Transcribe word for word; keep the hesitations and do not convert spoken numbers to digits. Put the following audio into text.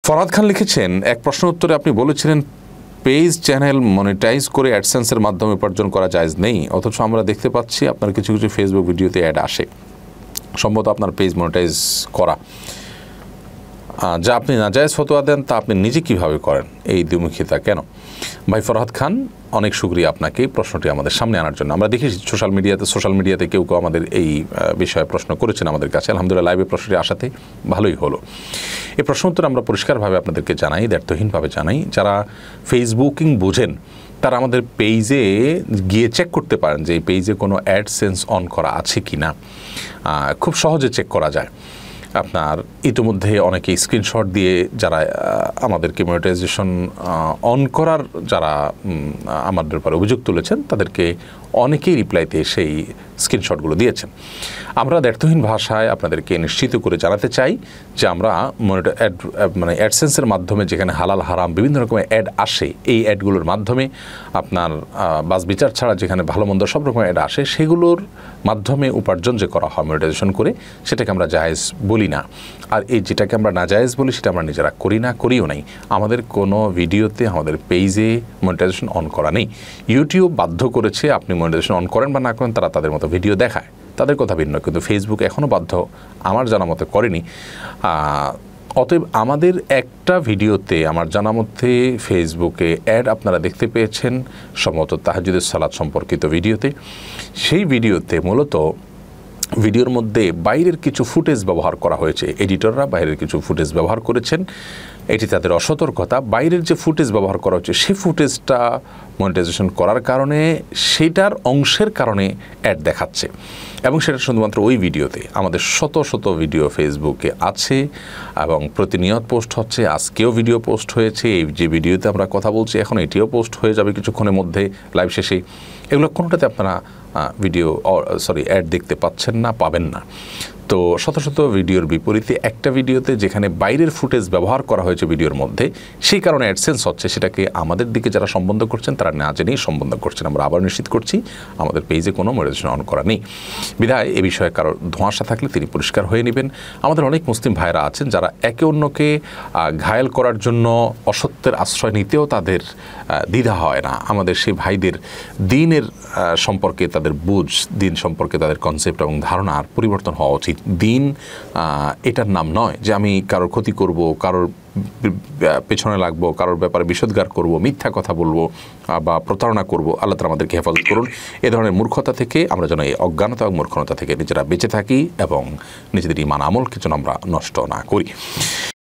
ফরহাদ খান লিখেছেন, এক প্রশ্ন উত্তরে আপনি বলেছিলেন পেজ চ্যানেল মনিটাইজ করে অ্যাডসেন্সের মাধ্যমে উপার্জন করা জায়েজ নেই, অথচ আমরা দেখতে পাচ্ছি আপনার কিছু কিছু ফেসবুক ভিডিওতে অ্যাড আসে। সম্ভবত আপনার পেজ মনিটাইজ করা, যা আপনি নাজায়েজ ফতোয়া দেন তা আপনি নিজে কিভাবে করেন, এই দ্বিমুখিতা কেন? ভাই ফরহাদ খান, অনেক শুকরিয়া আপনাকে প্রশ্নটি আমাদের সামনে আনার জন্য। আমরা দেখি সোশ্যাল মিডিয়াতে সোশ্যাল মিডিয়াতে কেউ কেউ আমাদের এই বিষয়ে প্রশ্ন করেছেন আমাদের কাছে। আলহামদুলিল্লাহ লাইভে প্রশ্নটি আসাতে ভালোই হলো। এই প্রশ্ন উত্তর আমরা পরিষ্কারভাবে আপনাদেরকে জানাই, দ্ব্যর্থহীনভাবে জানাই। যারা ফেসবুকিং বোঝেন তারা আমাদের পেজে গিয়ে চেক করতে পারেন যে এই পেজে কোনো অ্যাডসেন্স অন করা আছে কি না। খুব সহজে চেক করা যায়। আপনার ইতিমধ্যে অনেকে স্ক্রিনশট দিয়ে যারা আমাদেরকে মনিটাইজেশন অন করার যারা আমাদের উপর অভিযোগ তুলেছেন তাদেরকে অনেকেই রিপ্লাইতে সেই স্ক্রিনশটগুলো দিয়েছেন। আমরা দ্ব্যর্থহীন ভাষায় আপনাদেরকে নিশ্চিত করে জানাতে চাই যে আমরা মনিটর অ্যাড মানে অ্যাডসেন্সের মাধ্যমে যেখানে হালাল হারাম বিভিন্ন রকমের অ্যাড আসে, এই অ্যাডগুলোর মাধ্যমে আপনার বাস বিচার ছাড়া যেখানে ভালো মন্দ সব রকমের অ্যাড আসে সেগুলোর মাধ্যমে উপার্জন যে করা হয় মনিটাইজেশন করে, সেটাকে আমরা জায়েজ বলি না। আর এই যেটাকে আমরা নাজায়েজ বলি সেটা আমরা নিজেরা করি না, করিও নাই। আমাদের কোনো ভিডিওতে আমাদের পেজে মনিটাইজেশন অন করা নেই। ইউটিউব বাধ্য করেছে আপনি মনিটাইজেশন অন করেন বা না করেন, তারা তাদের মতো ভিডিও দেখায়, তাদের কথা ভিন্ন, কিন্তু ফেসবুক এখনও বাধ্য আমার জানা মতে করেনি। অতএব আমাদের একটা ভিডিওতে আমার জানা মধ্যে ফেসবুকে অ্যাড আপনারা দেখতে পেয়েছেন, সম্ভবত তাহাজ্জুদের সালাত সম্পর্কিত ভিডিওতে। সেই ভিডিওতে মূলত ভিডিওর মধ্যে বাইরের কিছু ফুটেজ ব্যবহার করা হয়েছে, এডিটররা বাইরের কিছু ফুটেজ ব্যবহার করেছেন, এটি তাদের অসতর্কতা। বাইরের যে ফুটেজ ব্যবহার করা হচ্ছে সেই ফুটেজটা মনিটাইজেশন করার কারণে সেটার অংশের কারণে অ্যাড দেখাচ্ছে, এবং সেটা শুধুমাত্র ওই ভিডিওতে। আমাদের শত শত ভিডিও ফেসবুকে আছে এবং প্রতিনিয়ত পোস্ট হচ্ছে। আজকেও ভিডিও পোস্ট হয়েছে, এই যে ভিডিওতে আমরা কথা বলছি এখন এটিও পোস্ট হয়ে যাবে কিছুক্ষণের মধ্যে লাইভ শেষেই। এগুলো কোনোটাতে আপনারা ভিডিও সরি অ্যাড দেখতে পাচ্ছেন না, পাবেন না। তো শত শত ভিডিওর বিপরীতে একটা ভিডিওতে যেখানে বাইরের ফুটেজ ব্যবহার করা হয়েছে ভিডিওর মধ্যে, সেই কারণে অ্যাডসেন্স হচ্ছে, সেটাকে আমাদের দিকে যারা সম্বন্ধ করছেন তারা না জেনেই সম্বন্ধ করছেন। আমরা আবার নিশ্চিত করছি আমাদের পেজে কোনো মনিটাইজেশন অন করা নেই। বিধায় এ বিষয়ে কারোর ধোঁয়াশা থাকলে তিনি পরিষ্কার হয়ে নেবেন। আমাদের অনেক মুসলিম ভাইরা আছেন যারা একে অন্যকে ঘায়েল করার জন্য অসত্যের আশ্রয় নিতেও তাদের দ্বিধা হয় না। আমাদের সেই ভাইদের দিনের সম্পর্কে তাদের বুঝ, দিন সম্পর্কে তাদের কনসেপ্ট এবং ধারণার পরিবর্তন হওয়া উচিত। দিন এটার নাম নয় যে আমি কারোর ক্ষতি করব, কারোর পেছনে লাগবো, কারোর ব্যাপারে বিষোদ্গার করব, মিথ্যা কথা বলবো বা প্রতারণা করব। আল্লাহ তাআলা আমাদেরকে হেফাজত করুন এ ধরনের মূর্খতা থেকে। আমরা যেন এই অজ্ঞানতা এবং মূর্খতা থেকে নিজেরা বেঁচে থাকি এবং নিজেদের ঈমান আমলকে যেন আমরা নষ্ট না করি।